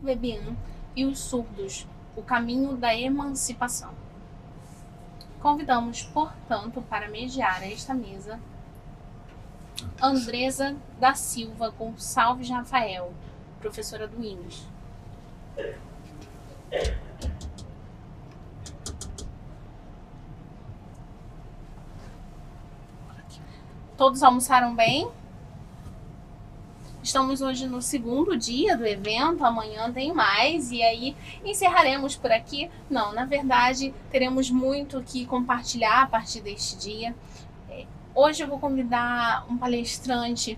Bebian e os surdos, o caminho da emancipação. Convidamos, portanto, para mediar esta mesa, Andresa da Silva Gonçalves Rafael, professora do INES. Todos almoçaram bem? Estamos hoje no segundo dia do evento, amanhã tem mais, e aí encerraremos por aqui. Não, na verdade, teremos muito que compartilhar a partir deste dia. Hoje eu vou convidar um palestrante,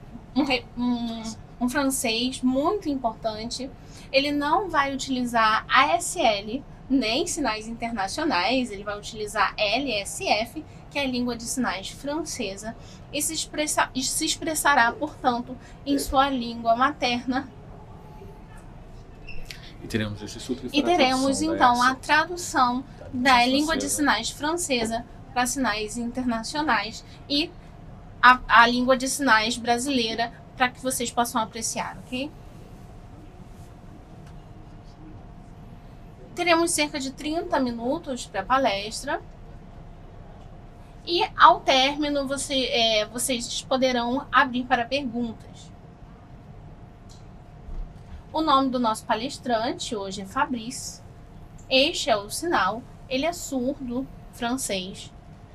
um francês muito importante. Ele não vai utilizar ASL, nem sinais internacionais, ele vai utilizar LSF, que é a língua de sinais francesa, e se expressará, portanto, em sua língua materna. E teremos esse surto E teremos, então, a tradução da língua de sinais francesa para sinais internacionais e a língua de sinais brasileira para que vocês possam apreciar, ok? Teremos cerca de 30 minutos para a palestra e, ao término, vocês poderão abrir para perguntas. O nome do nosso palestrante hoje é Fabrice. Este é o sinal. Ele é surdo, francês.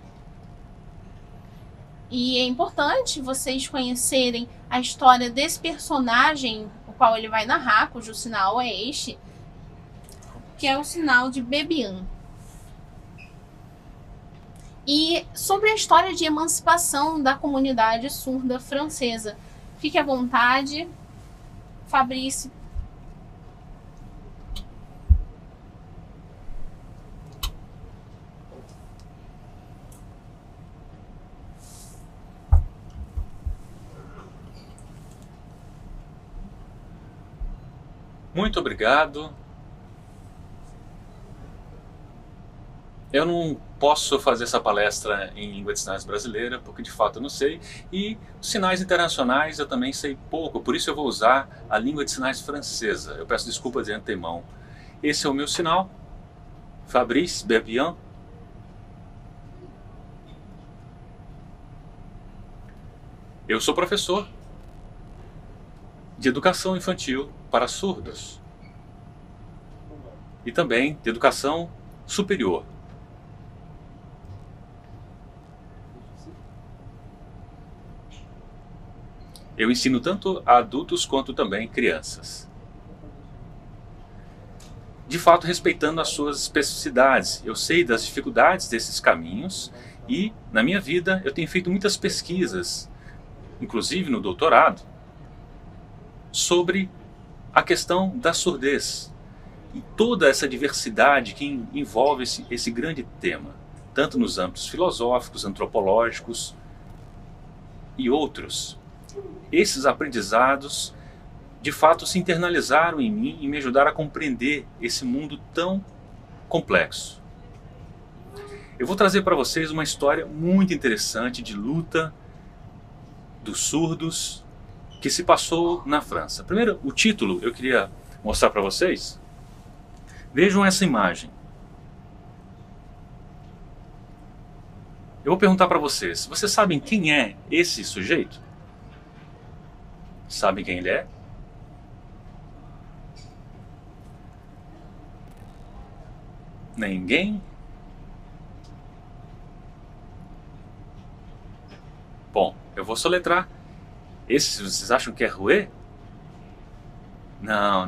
E é importante vocês conhecerem a história desse personagem, o qual ele vai narrar, cujo sinal é este, que é o sinal de Bebian. E sobre a história de emancipação da comunidade surda francesa. Fique à vontade, Fabrice. Muito obrigado. Eu não posso fazer essa palestra em língua de sinais brasileira, porque de fato eu não sei, e os sinais internacionais eu também sei pouco, por isso eu vou usar a língua de sinais francesa. Eu peço desculpas de antemão. Esse é o meu sinal, Fabrice Bebian. Eu sou professor de educação infantil para surdos e também de educação superior. Eu ensino tanto a adultos quanto também crianças. De fato, respeitando as suas especificidades. Eu sei das dificuldades desses caminhos e, na minha vida, eu tenho feito muitas pesquisas, inclusive no doutorado, sobre a questão da surdez e toda essa diversidade que envolve esse grande tema, tanto nos âmbitos filosóficos, antropológicos e outros. Esses aprendizados, de fato, se internalizaram em mim e me ajudaram a compreender esse mundo tão complexo. Eu vou trazer para vocês uma história muito interessante de luta dos surdos que se passou na França. Primeiro, o título eu queria mostrar para vocês. Vejam essa imagem. Eu vou perguntar para vocês sabem quem é esse sujeito? Sabem quem ele é? Ninguém? Bom, eu vou soletrar. Esse, vocês acham que é Rouet? Não.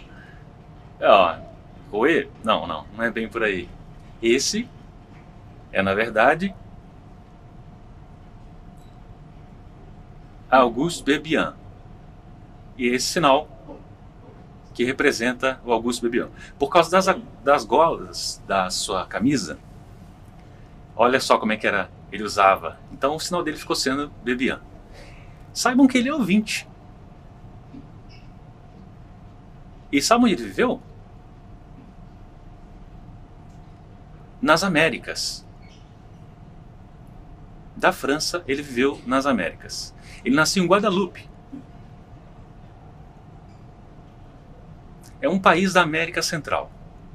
Rouet? Não é bem por aí. Esse é, na verdade, Auguste Bebian. E esse sinal que representa o Auguste Bebian. Por causa das golas da sua camisa, olha só como é que ele usava. Então o sinal dele ficou sendo Bebian. Saibam que ele é ouvinte. E sabe onde ele viveu? Nas Américas. Da França, ele viveu nas Américas. Ele nasceu em Guadalupe. é um país da América Central.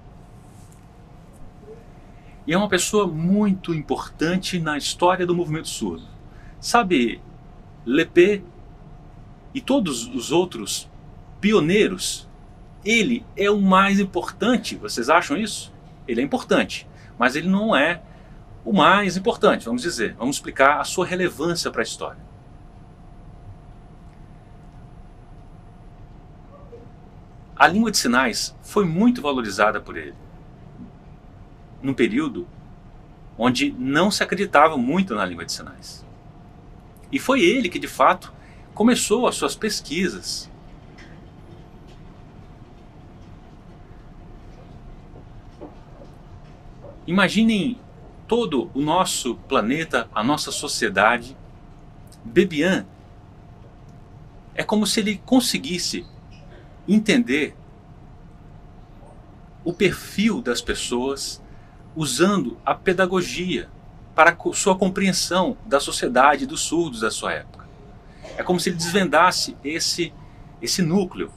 E é uma pessoa muito importante na história do movimento surdo. Sabe, Lepé e todos os outros pioneiros, ele é o mais importante. Vocês acham isso? Ele é importante, mas ele não é o mais importante, vamos dizer. Vamos explicar a sua relevância para a história. A língua de sinais foi muito valorizada por ele, num período onde não se acreditava muito na língua de sinais. E foi ele que, de fato, começou as suas pesquisas. Imaginem todo o nosso planeta, a nossa sociedade. Bebian é como se ele conseguisse entender o perfil das pessoas usando a pedagogia para sua compreensão da sociedade dos surdos da sua época. É como se ele desvendasse esse núcleo.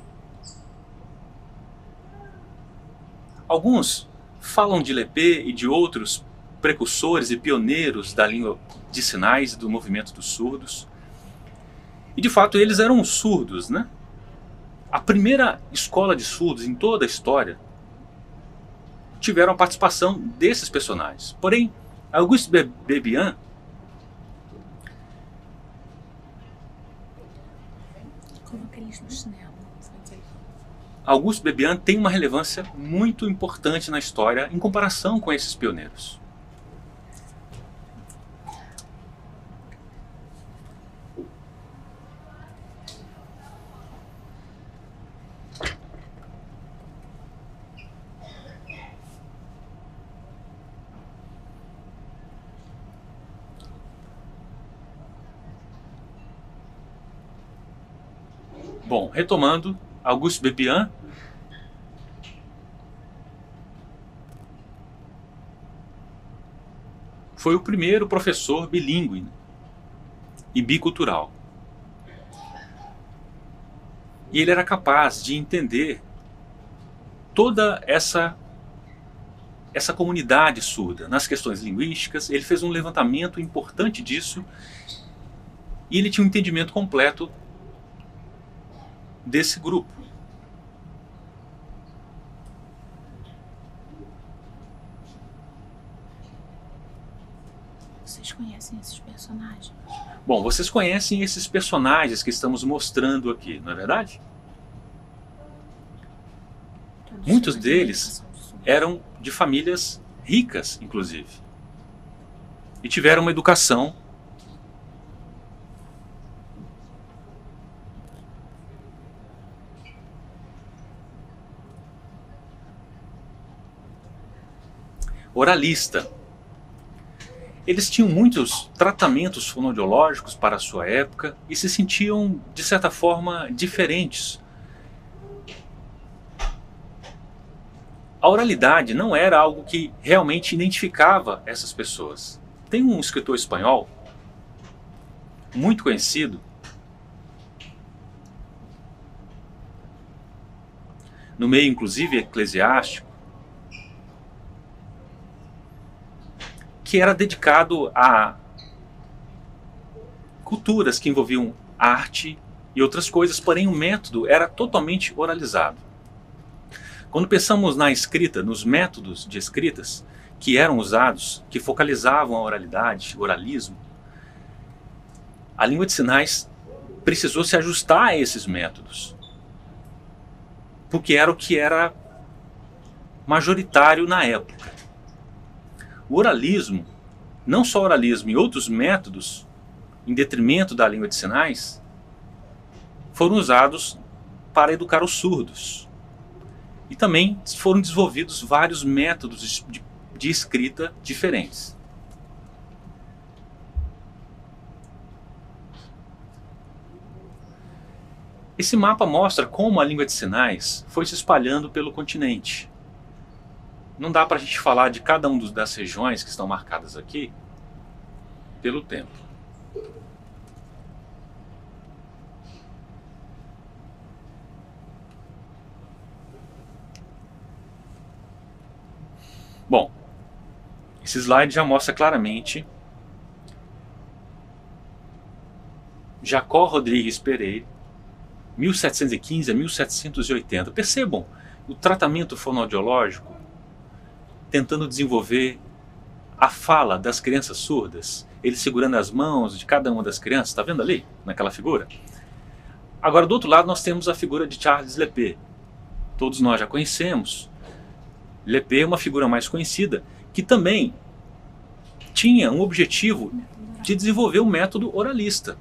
Alguns falam de Lepé e de outros precursores e pioneiros da língua de sinais do movimento dos surdos. E de fato eles eram surdos, né? A primeira escola de surdos em toda a história tiveram a participação desses personagens. Porém, Auguste Bebian Auguste Bebian tem uma relevância muito importante na história em comparação com esses pioneiros. Bom, retomando, Auguste Bebian foi o primeiro professor bilíngue e bicultural. E ele era capaz de entender toda essa comunidade surda nas questões linguísticas. Ele fez um levantamento importante disso e ele tinha um entendimento completo desse grupo. Vocês conhecem esses personagens? Bom, vocês conhecem esses personagens que estamos mostrando aqui, não é verdade? Todos Muitos chamam de deles educação surda. eram de famílias ricas, inclusive, e tiveram uma educação oralista. Eles tinham muitos tratamentos fonoaudiológicos para a sua época e se sentiam, de certa forma, diferentes. A oralidade não era algo que realmente identificava essas pessoas. Tem um escritor espanhol, muito conhecido, no meio inclusive eclesiástico, que era dedicado a culturas que envolviam arte e outras coisas, porém o método era totalmente oralizado. Quando pensamos na escrita, nos métodos de escritas que eram usados, que focalizavam a oralidade, o oralismo, a língua de sinais precisou se ajustar a esses métodos, porque era o que era majoritário na época. O oralismo, não só o oralismo e outros métodos, em detrimento da língua de sinais, foram usados para educar os surdos. E também foram desenvolvidos vários métodos de escrita diferentes. Esse mapa mostra como a língua de sinais foi se espalhando pelo continente. Não dá para a gente falar de cada uma das regiões que estão marcadas aqui pelo tempo. Bom, esse slide já mostra claramente Jacó Rodrigues Pereira, 1715 a 1780. Percebam o tratamento fonoaudiológico tentando desenvolver a fala das crianças surdas, ele segurando as mãos de cada uma das crianças, está vendo ali, naquela figura? Agora, do outro lado, nós temos a figura de Charles Lepé. Todos nós já conhecemos. Lepé é uma figura mais conhecida, que também tinha um objetivo de desenvolver um método oralista.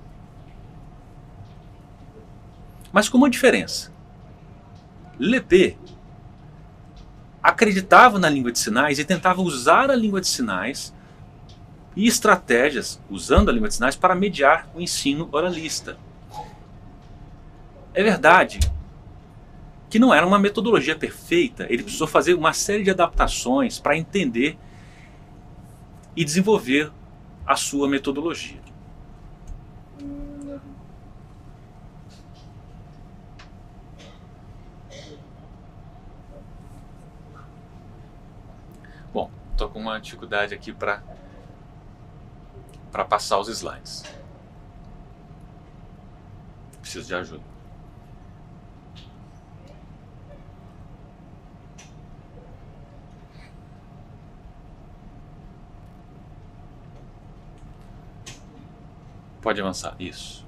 Mas com uma diferença. Lepé acreditava na língua de sinais e tentava usar a língua de sinais e estratégias usando a língua de sinais para mediar o ensino oralista. É verdade que não era uma metodologia perfeita, ele precisou fazer uma série de adaptações para entender e desenvolver a sua metodologia. Bom, estou com uma dificuldade aqui para passar os slides. Preciso de ajuda. Pode avançar, isso.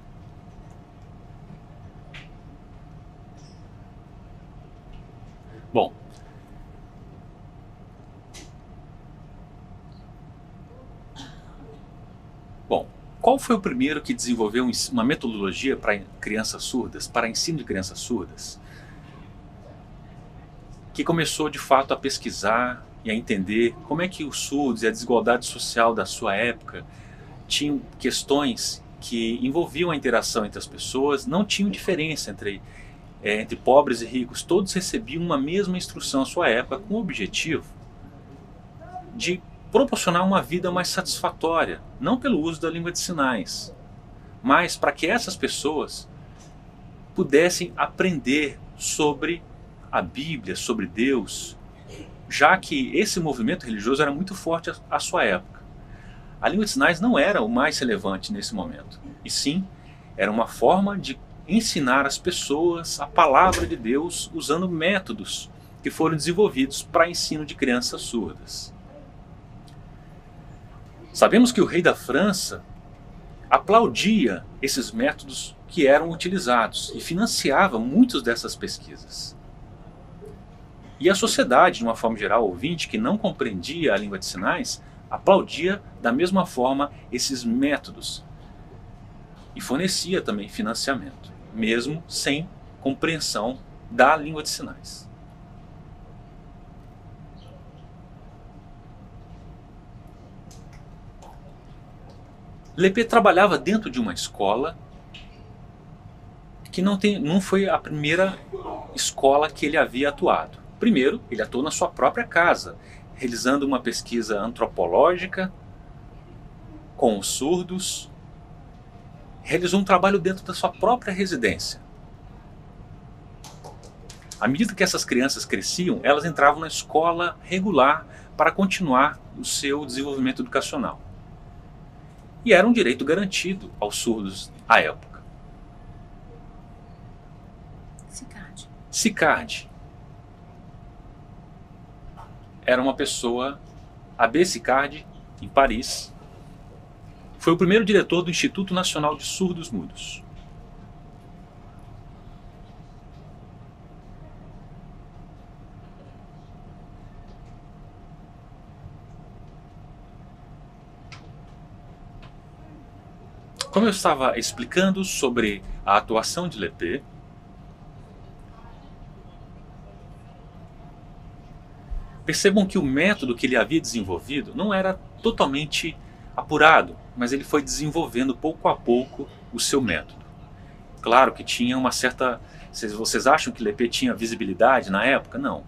Bom, qual foi o primeiro que desenvolveu uma metodologia para crianças surdas, para ensino de crianças surdas? Que começou de fato a pesquisar e a entender como é que os surdos e a desigualdade social da sua época tinham questões que envolviam a interação entre as pessoas, não tinham diferença entre pobres e ricos, todos recebiam uma mesma instrução à sua época com o objetivo de proporcionar uma vida mais satisfatória, não pelo uso da língua de sinais, mas para que essas pessoas pudessem aprender sobre a Bíblia, sobre Deus, já que esse movimento religioso era muito forte à sua época. A língua de sinais não era o mais relevante nesse momento, e sim, era uma forma de ensinar as pessoas a palavra de Deus usando métodos que foram desenvolvidos para ensino de crianças surdas. Sabemos que o rei da França aplaudia esses métodos que eram utilizados e financiava muitas dessas pesquisas. E a sociedade, de uma forma geral, ouvinte, que não compreendia a língua de sinais, aplaudia da mesma forma esses métodos e fornecia também financiamento, mesmo sem compreensão da língua de sinais. Lepé trabalhava dentro de uma escola que não foi a primeira escola que ele havia atuado. Primeiro, ele atuou na sua própria casa, realizando uma pesquisa antropológica com os surdos, realizou um trabalho dentro da sua própria residência. À medida que essas crianças cresciam, elas entravam na escola regular para continuar o seu desenvolvimento educacional. E era um direito garantido aos surdos à época. Sicard era uma pessoa, Abbé Sicard, em Paris, foi o primeiro diretor do Instituto Nacional de Surdos Mudos. Como eu estava explicando sobre a atuação de Lepé, percebam que o método que ele havia desenvolvido não era totalmente apurado, mas ele foi desenvolvendo pouco a pouco o seu método. Claro que tinha uma certa... Vocês acham que Lepé tinha visibilidade na época? Não.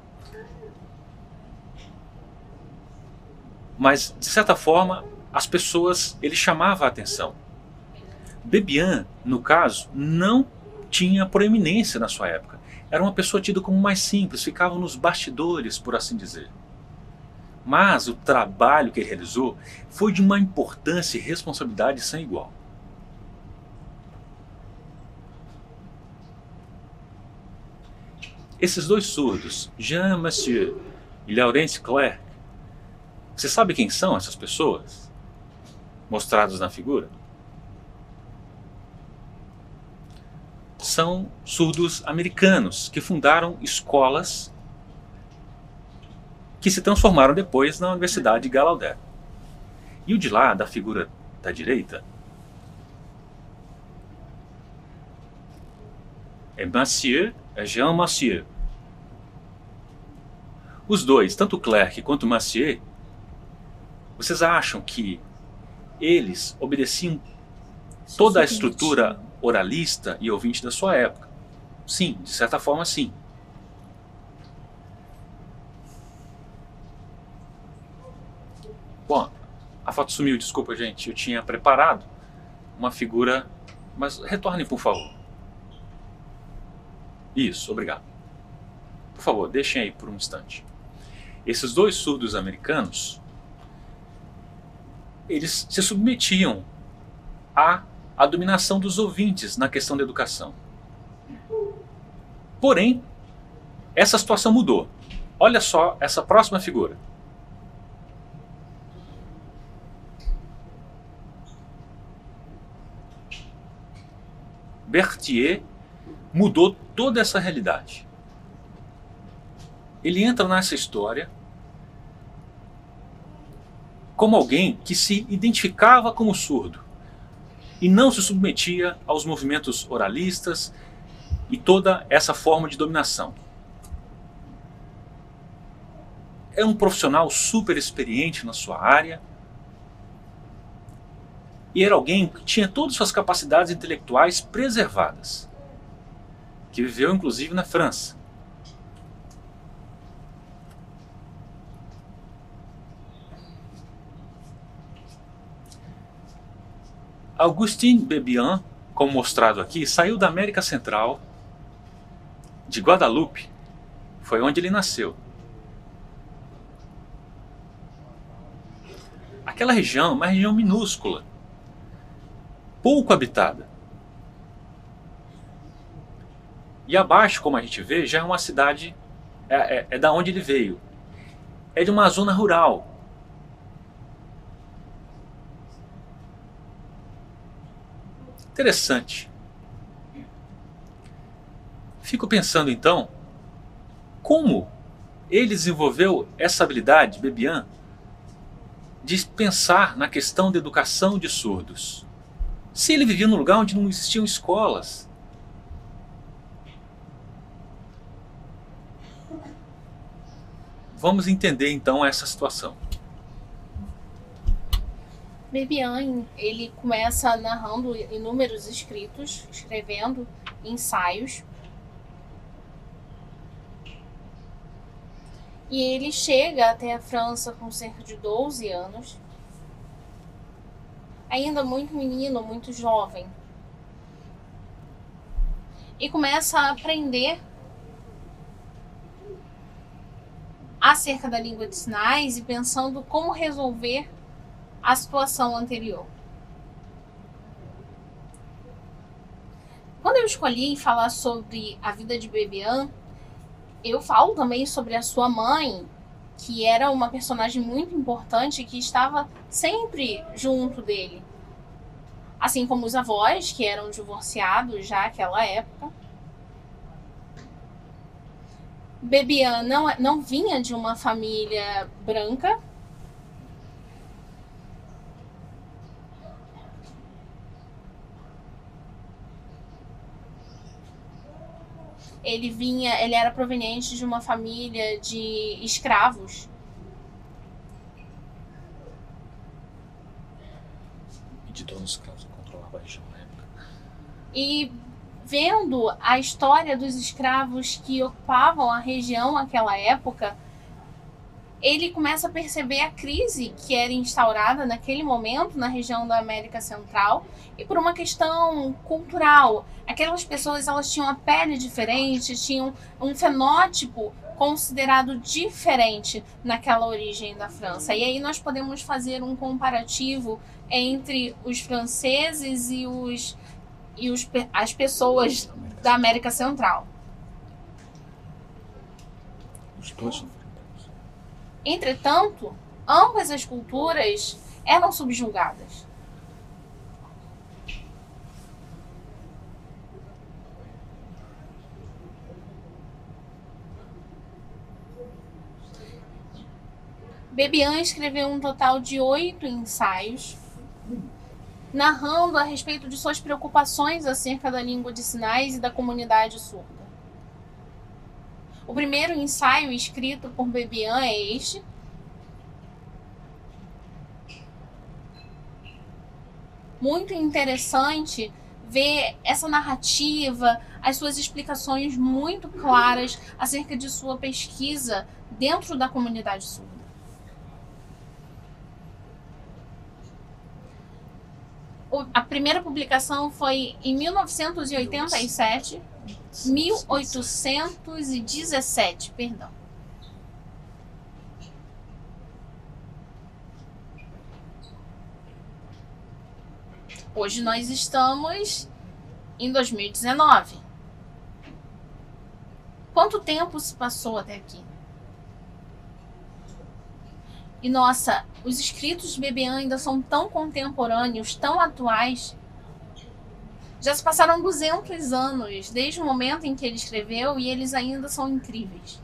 Mas, de certa forma, as pessoas... ele chamava a atenção. Debian, no caso, não tinha proeminência na sua época. Era uma pessoa tida como mais simples, ficava nos bastidores, por assim dizer. Mas o trabalho que ele realizou foi de uma importância e responsabilidade sem igual. Esses dois surdos, Jean Massieu e Laurence Clerc, você sabe quem são essas pessoas mostradas na figura? São surdos americanos que fundaram escolas que se transformaram depois na Universidade de Gallaudet. E o de lá, da figura da direita, é Massieu, é Jean Massieu. Os dois, tanto Clerc quanto Massieu, vocês acham que eles obedeciam toda a estrutura oralista e ouvinte da sua época? Sim, de certa forma sim. Bom, a foto sumiu, desculpa gente, eu tinha preparado uma figura, mas retorne por favor. Isso, obrigado. Por favor, deixem aí por um instante. Esses dois surdos americanos, eles se submetiam à dominação dos ouvintes na questão da educação. Porém, essa situação mudou. Olha só essa próxima figura. Berthier mudou toda essa realidade. Ele entra nessa história como alguém que se identificava como surdo e não se submetia aos movimentos oralistas e toda essa forma de dominação. É um profissional super experiente na sua área e era alguém que tinha todas as suas capacidades intelectuais preservadas, que viveu inclusive na França. Augustin Bebian, como mostrado aqui, saiu da América Central, de Guadalupe, foi onde ele nasceu. Aquela região é uma região minúscula, pouco habitada. E abaixo, como a gente vê, já é uma cidade, é da onde ele veio. É de uma zona rural. Interessante. Fico pensando então, como ele desenvolveu essa habilidade, Bebian, de pensar na questão da educação de surdos. Se ele vivia num lugar onde não existiam escolas. Vamos entender então essa situação. Bebian, ele começa narrando inúmeros escritos, escrevendo ensaios. E ele chega até a França com cerca de 12 anos. Ainda muito menino, muito jovem. E começa a aprender acerca da língua de sinais e pensando como resolver a situação anterior. Quando eu escolhi falar sobre a vida de Bebian, eu falo também sobre a sua mãe, que era uma personagem muito importante que estava sempre junto dele. Assim como os avós, que eram divorciados já naquela época. Bebian não vinha de uma família branca. Ele era proveniente de uma família de escravos. E de donos escravos que controlavam a região na época. E vendo a história dos escravos que ocupavam a região naquela época, ele começa a perceber a crise que era instaurada naquele momento na região da América Central, e por uma questão cultural. Aquelas pessoas, elas tinham a pele diferente, tinham um fenótipo considerado diferente naquela origem da França. E aí nós podemos fazer um comparativo entre os franceses e as pessoas da América Central. Os dois. Entretanto, ambas as culturas eram subjugadas. Bebian escreveu um total de 8 ensaios, narrando a respeito de suas preocupações acerca da língua de sinais e da comunidade surda. O primeiro ensaio escrito por Bebian é este. Muito interessante ver essa narrativa, as suas explicações muito claras acerca de sua pesquisa dentro da comunidade surda. A primeira publicação foi em 1817, perdão. Hoje nós estamos em 2019. Quanto tempo se passou até aqui? E nossa, os escritos de Bebian ainda são tão contemporâneos, tão atuais. Já se passaram 200 anos desde o momento em que ele escreveu e eles ainda são incríveis.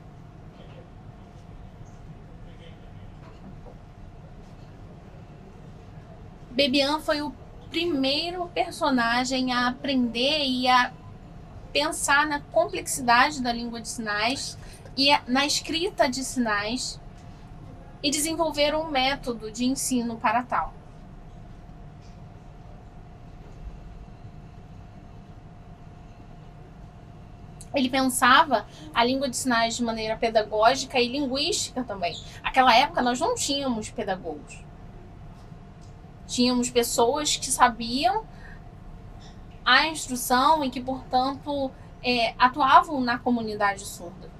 Bebian foi o primeiro personagem a aprender e a pensar na complexidade da língua de sinais e na escrita de sinais e desenvolver um método de ensino para tal. Ele pensava a língua de sinais de maneira pedagógica e linguística também. Naquela época nós não tínhamos pedagogos. Tínhamos pessoas que sabiam a instrução e que, portanto, atuavam na comunidade surda.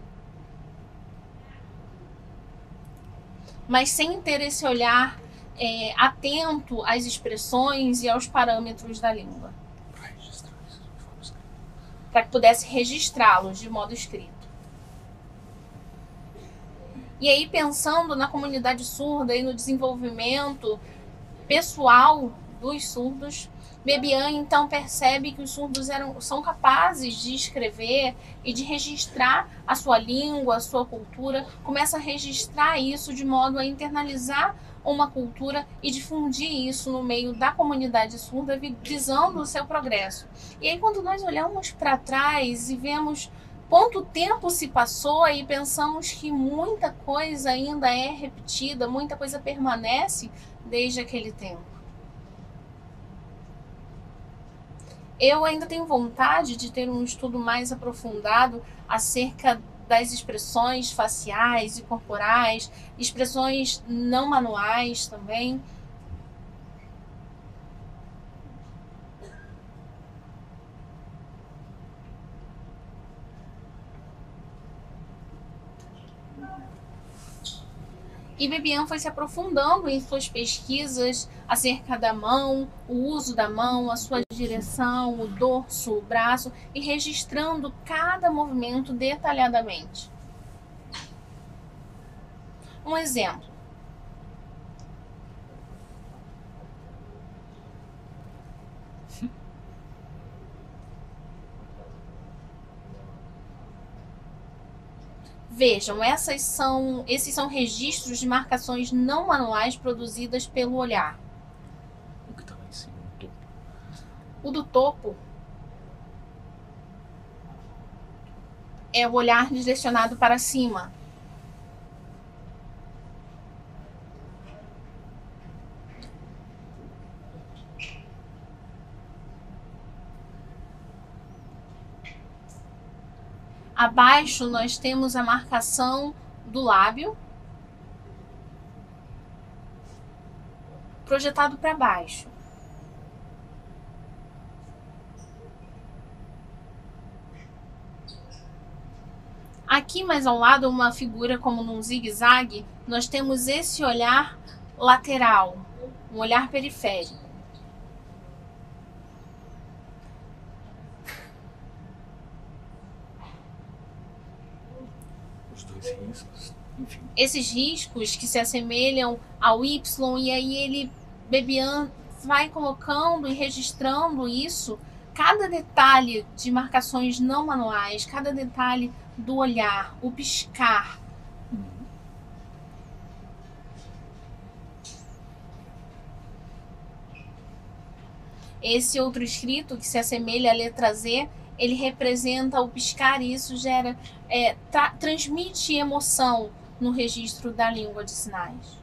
Mas sem ter esse olhar atento às expressões e aos parâmetros da língua. Para que pudesse registrá-los de modo escrito. E aí, pensando na comunidade surda e no desenvolvimento pessoal dos surdos, Bebian então percebe que os surdos são capazes de escrever e de registrar a sua língua, a sua cultura, começa a registrar isso de modo a internalizar uma cultura e difundir isso no meio da comunidade surda, visando o seu progresso. E aí, quando nós olhamos para trás e vemos quanto tempo se passou e pensamos que muita coisa ainda é repetida, muita coisa permanece desde aquele tempo. Eu ainda tenho vontade de ter um estudo mais aprofundado acerca das expressões faciais e corporais, expressões não manuais também. E Bebian foi se aprofundando em suas pesquisas acerca da mão, o uso da mão, a sua direção, o dorso, o braço, e registrando cada movimento detalhadamente. Um exemplo. Vejam, esses são registros de marcações não manuais produzidas pelo olhar. O que está lá em cima, no topo? O do topo é o olhar direcionado para cima. Abaixo nós temos a marcação do lábio, projetado para baixo. Aqui mais ao lado, uma figura como num zigue-zague, nós temos esse olhar lateral, um olhar periférico. Os dois riscos, enfim. Esses riscos que se assemelham ao Y, e aí ele, Bebian, vai colocando e registrando isso, cada detalhe de marcações não manuais, cada detalhe do olhar, o piscar. Esse outro escrito que se assemelha à letra Z, ele representa o piscar, e isso gera, transmite emoção no registro da língua de sinais.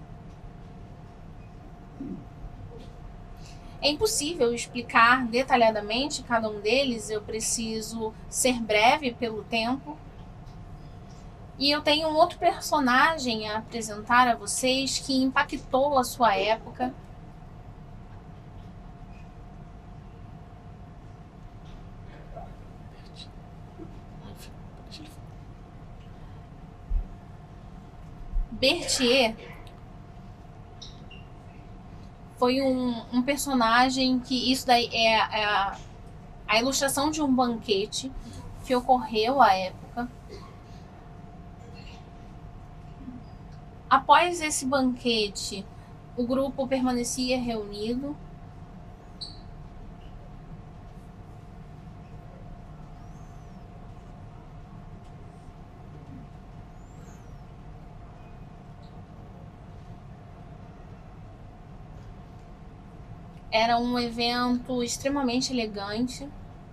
É impossível explicar detalhadamente cada um deles, eu preciso ser breve pelo tempo. E eu tenho um outro personagem a apresentar a vocês que impactou a sua época. Berthier foi um personagem que, isso daí é a ilustração de um banquete que ocorreu à época. Após esse banquete, o grupo permanecia reunido. Era um evento extremamente elegante.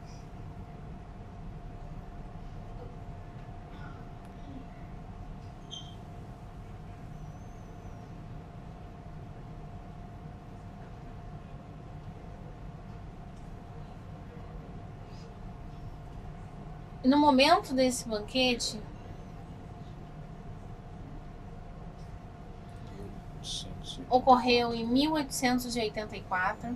E no momento desse banquete, ocorreu em 1884.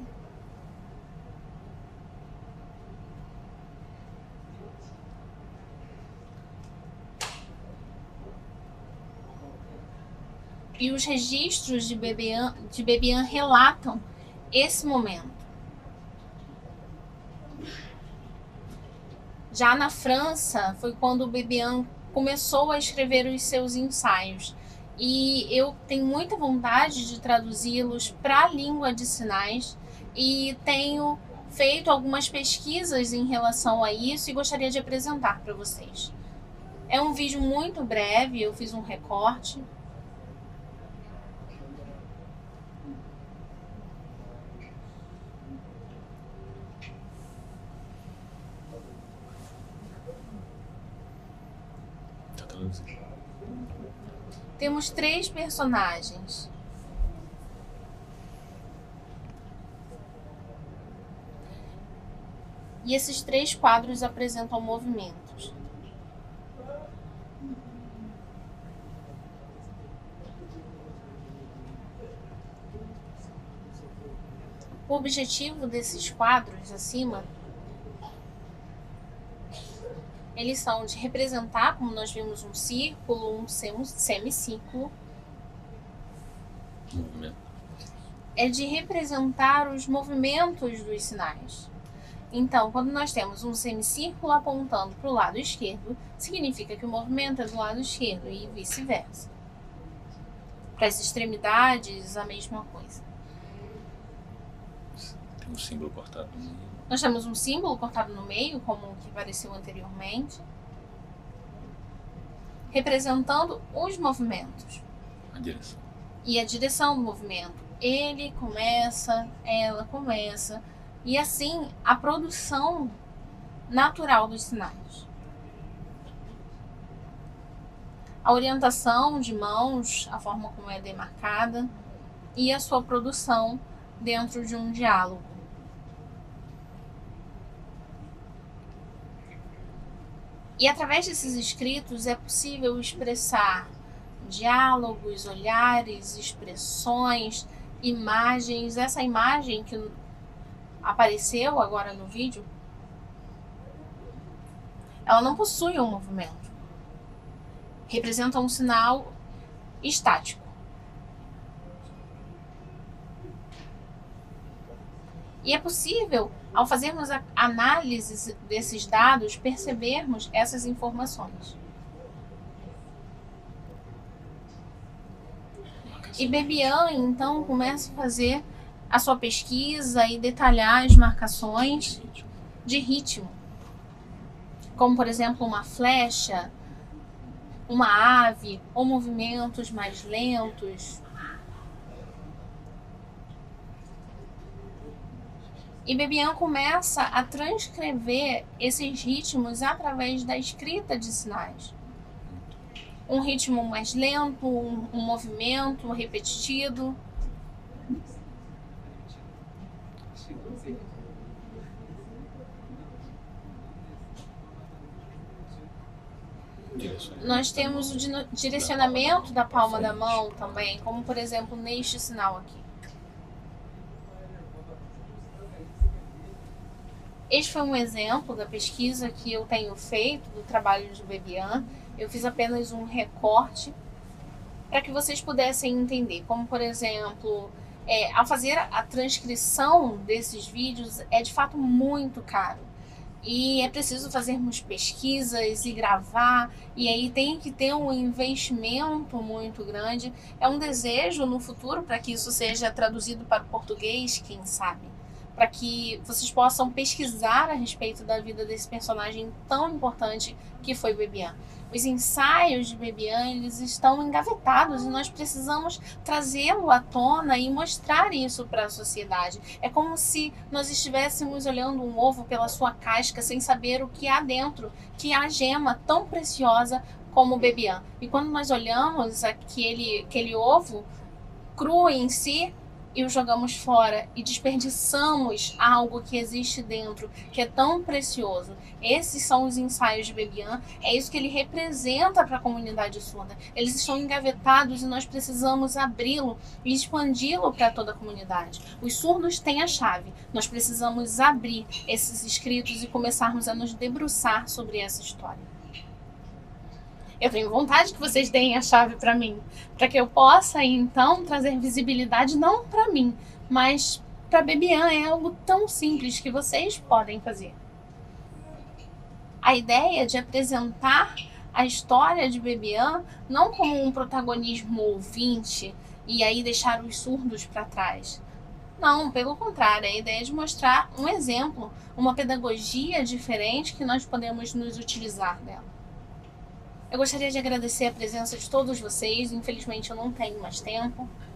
E os registros de Bebian relatam esse momento. Já na França, foi quando Bebian começou a escrever os seus ensaios. E eu tenho muita vontade de traduzi-los para a língua de sinais e tenho feito algumas pesquisas em relação a isso e gostaria de apresentar para vocês. É um vídeo muito breve, eu fiz um recorte. Temos 3 personagens. E esses 3 quadros apresentam movimentos. O objetivo desses quadros acima, eles são de representar, como nós vimos, um círculo, um semicírculo. É de representar os movimentos dos sinais. Então, quando nós temos um semicírculo apontando para o lado esquerdo, significa que o movimento é do lado esquerdo e vice-versa. Para as extremidades, a mesma coisa. Tem um símbolo cortado no meio. Nós temos um símbolo cortado no meio, como o que apareceu anteriormente, representando os movimentos. A direção. E a direção do movimento. Ele começa, ela começa. E assim, a produção natural dos sinais. A orientação de mãos, a forma como é demarcada e a sua produção dentro de um diálogo. E através desses escritos é possível expressar diálogos, olhares, expressões, imagens. Essa imagem que apareceu agora no vídeo, ela não possui um movimento. Representa um sinal estático. E é possível, ao fazermos a análise desses dados, percebermos essas informações. E Bebian, então, começa a fazer a sua pesquisa e detalhar as marcações de ritmo. Como, por exemplo, uma flecha, uma ave, ou movimentos mais lentos. E Bebian começa a transcrever esses ritmos através da escrita de sinais. Um ritmo mais lento, um movimento repetido. Nós temos o direcionamento da palma da mão também, como por exemplo neste sinal aqui. Este foi um exemplo da pesquisa que eu tenho feito do trabalho de Bebian. Eu fiz apenas um recorte para que vocês pudessem entender. Como, por exemplo, ao fazer a transcrição desses vídeos é de fato muito caro. E é preciso fazermos pesquisas e gravar, e aí tem que ter um investimento muito grande. É um desejo no futuro para que isso seja traduzido para o português, quem sabe? Para que vocês possam pesquisar a respeito da vida desse personagem tão importante que foi Bebian. Os ensaios de Bebian, eles estão engavetados e nós precisamos trazê-lo à tona e mostrar isso para a sociedade. É como se nós estivéssemos olhando um ovo pela sua casca sem saber o que há dentro, que é a gema tão preciosa como o Bebian. E quando nós olhamos aquele ovo cru em si, e o jogamos fora e desperdiçamos algo que existe dentro, que é tão precioso. Esses são os ensaios de Bebian, é isso que ele representa para a comunidade surda. Eles estão engavetados e nós precisamos abri-lo e expandi-lo para toda a comunidade. Os surdos têm a chave, nós precisamos abrir esses escritos e começarmos a nos debruçar sobre essa história. Eu tenho vontade que vocês deem a chave para mim, para que eu possa, então, trazer visibilidade não para mim, mas para Bebian. É algo tão simples que vocês podem fazer. A ideia de apresentar a história de Bebian não como um protagonismo ouvinte e aí deixar os surdos para trás. Não, pelo contrário, a ideia é de mostrar um exemplo, uma pedagogia diferente que nós podemos nos utilizar dela. Eu gostaria de agradecer a presença de todos vocês. Infelizmente eu não tenho mais tempo.